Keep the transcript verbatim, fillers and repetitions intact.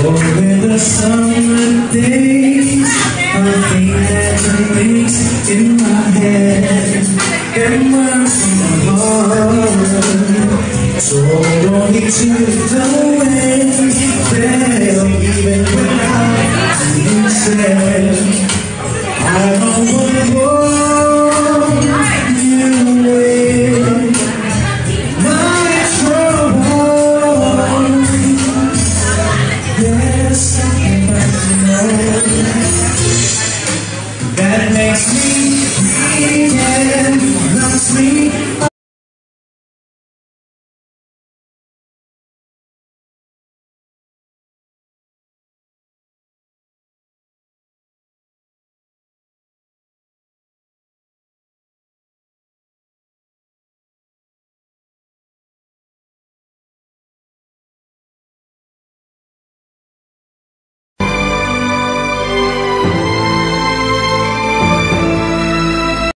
Over the summer days, a thing that makes in my head and runs from my heart. So I'm going to the